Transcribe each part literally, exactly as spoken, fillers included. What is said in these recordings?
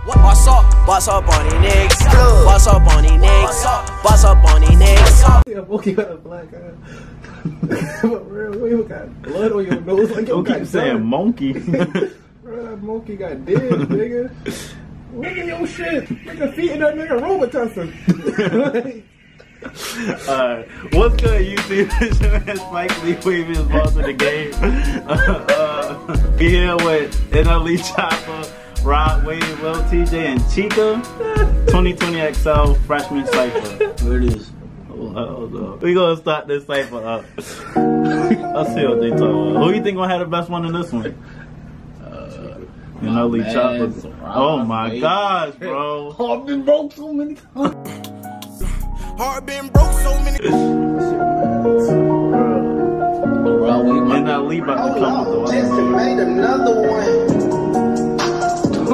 Boss up, boss up on these niggas. Boss up on these niggas. Boss up on these niggas. Yeah, Monkey got a black eye. But real, you even got blood on your nose like you keep saying monkey. Bro, that monkey got dead, nigga. Look at your shit. Nigga feet in that nigga Robitussin. Alright, what's good, YouTube? It's your man SpikeLeak, previous boss of the game. Uh, uh, we here with N L E Choppa, Rod Wave, Lil Tjay, and Chika. twenty twenty X L freshman Cypher. There it is. Hold up. We gonna start this Cypher up. Let's see what they talk about. Who you think gonna have the best one in this one? N L E Choppa. Oh my gosh, bro. I've been broke so many times. Heart been broke so many N L E about to come with the one. Just made another one. Oh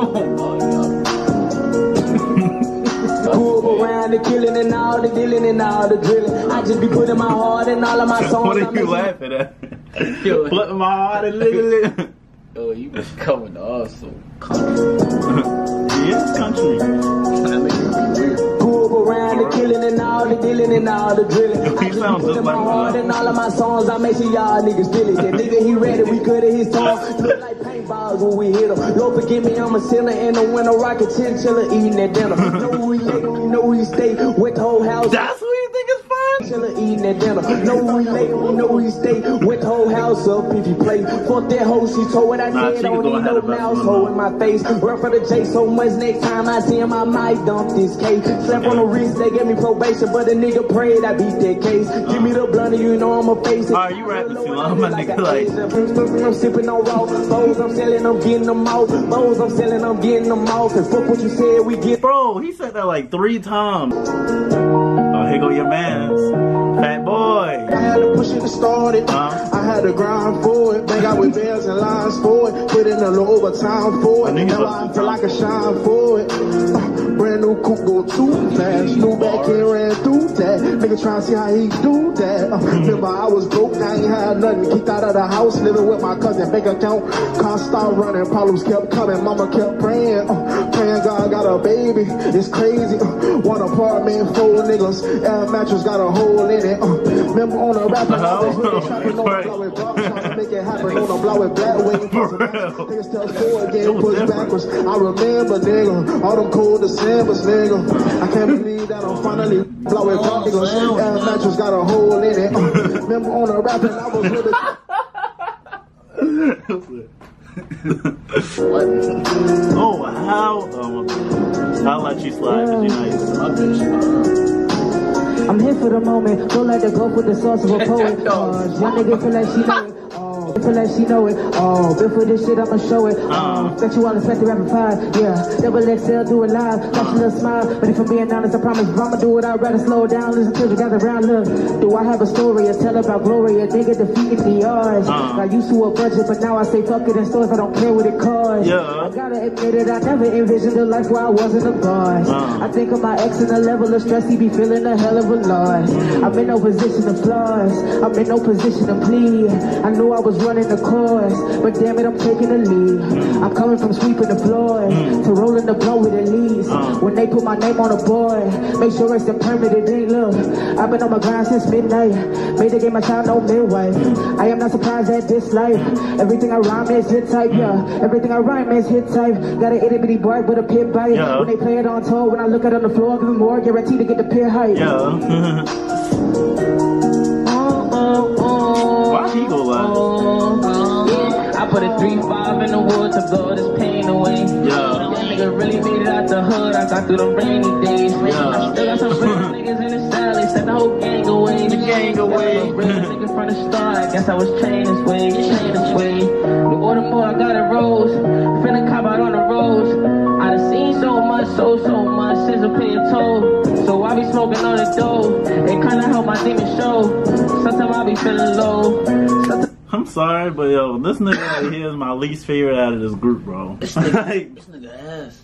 my God. Move around the killing and all the dealing and all the drilling. I just be putting my heart in all of my songs. What are you laughing at? Putting my heart in little. Oh, you was coming to us so He is country. Move around the killing and all the dealing and all the drilling. I He just sounds be just putting my like heart that. in all of my songs. I make sure y'all niggas feel it. That nigga, he ready, we good at his song. Look like paintballs when we hit him. Lord forgive me, I'm a sinner in the winter, rocket chinchilla eating that dinner. Know who he late, we know he stay with the whole house. That's what you think is fun? Chilla eating that dinner. Know we late, we know he stay with the whole house up if he play. Fuck that hoe, she told what I Nah, did. Chika Don't gonna need have no the best mouse one, hole though. in my face. Run for the J so much next time I see him, I might dump this cake. Slap on the wrist, they gave me probation, but a nigga prayed I beat that case. Give me the blunt, you know I'm a face. Alright, you rapping too long, my nigga. Like, I'm sipping on raw. Bowls I'm selling, I'm getting them out. Bowls I'm selling, I'm getting them out. Cause fuck what you said, we get. bro, he said that like three times. Oh, here go your mans. Fat boy. I had to push it to start it. Uh, I had to grind for it. Bang out with bells and lines for it. Put in a little overtime for it. I Now I feel like a shine for it. Uh, brand new coupe go too fast. New back here ran through that. Nigga trying to see how he do that. Uh, remember I was broke, I ain't had nothing. Kicked out of the house, living with my cousin. Bank account, car started running. Problems kept coming. Mama kept praying. Uh, praying God got a baby. It's crazy. Uh, one apartment, four niggas. Air mattress got a hole in it. Uh, remember on a rapper, I was really trapping on the blow it block, trying to make it happen on the blow it black, waiting for some niggas tell forward, getting pushed backwards. I remember, nigga, all them cold Decembers, nigga. I can't believe that I'm finally blow it block, nigga. Air mattress got a hole in it. Uh, remember on a rapper, I was really. oh, how? Um, I'll let you slide because you're nice. My bitch, I'm here for the moment, don't let the go with the sauce of a poet. Uh, young nigga feel like she know it. Oh, feel like she know it. Oh, before this shit, I'ma show it. Oh, bet you all expect the rapid fire. Yeah, double X L, do it live. Got your little smile, but if I'm being honest, I promise if I'ma do it, I'd rather slow it down. Listen till you gather around. Look, do I have a story to tell about glory? A nigga defeated the odds. I used to a budget, but now I say fuck it in stores. I don't care what it costs. Yeah. I gotta admit it, I never envisioned a life where I wasn't a boss. Uh. I think of my ex and the level of stress, he be feeling a hell of a loss. I'm in no position to floss, I'm in no position to plead. I knew I was running the course, but damn it, I'm taking the lead. I'm coming from sweeping the floors to rolling the blow with the leads. When they put my name on the board, make sure it's the permitted thing. Look, I've been on my grind since midnight, made the game my child, no midwife. I am not surprised at this life. Everything I rhyme is hit type, yeah. Everything I rhyme is hit type. Got an itty bitty boy with a pit bite. Yeah. When they play it on tour, when I look at it on the floor, give them more, guaranteed to get the pit height. Yeah. Why he go live? I put a three five in the wood to blow this pain away. Yeah. That nigga really made it out the hood. I got through the rainy days. Yeah. I still got some real niggas in the style. They sent the whole gang away. The gang away. Real nigga from the start. I guess I was trained this way. Trained this way. The order more I got it rose. Finna cop out on the roads. I done seen so much, so so much since I pay a toll. So I be smoking on the dough. It kinda help my demon show. Sometimes I be feeling low. Sometimes I'm sorry, but yo, this nigga right here is my least favorite out of this group, bro. This nigga, this nigga ass.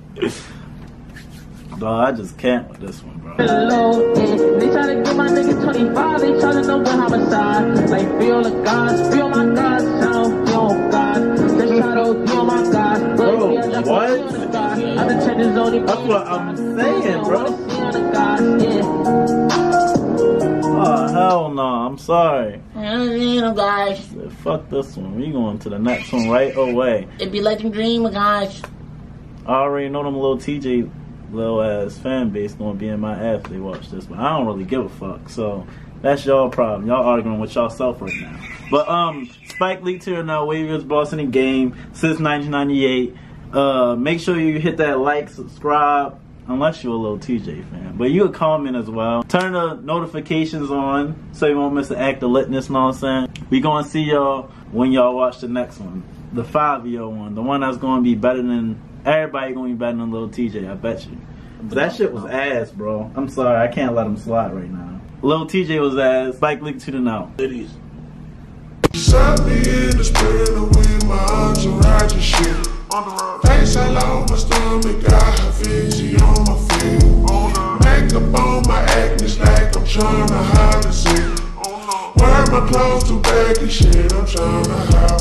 Dog, I just can't with this one, bro. low, yeah. They try to get my nigga twenty-five, they try to know what homicide. Like feel the gods, feel my gods, sound, yo God. They try O D, oh my God. Bro, That's what? I'm the trenches only. That's what I'm saying, bro. Yeah. Oh, hell no. I'm sorry. You guys. Fuck this one. We going to the next one right away. It be like a dream, guys. I already know them little T J little ass fan base gonna be in my ass if they watch this, but I don't really give a fuck. So that's y'all problem. Y'all arguing with y'allself right now. But um, SpikeLeak here now, Waviest boss in the game since nineteen ninety-eight. Uh, make sure you hit that like, subscribe, unless you're a little T J fan. But you can comment as well. Turn the notifications on so you won't miss the act of litness. Know what I'm saying? We gonna see y'all when y'all watch the next one, the five video one, the one that's gonna be better than. Everybody gonna be better than Lil Tjay, I bet you. That shit was ass, bro. I'm sorry, I can't let him slide right now. Lil Tjay was ass. SpikeLeak to the now. Ladies. Suck me in the sprinter with my entourage and shit. Face all on my stomach, got her fizzy on my feet. Makeup on my acne like I'm trying to hide the shit. Wear my clothes too baggy, shit, I'm trying to hide.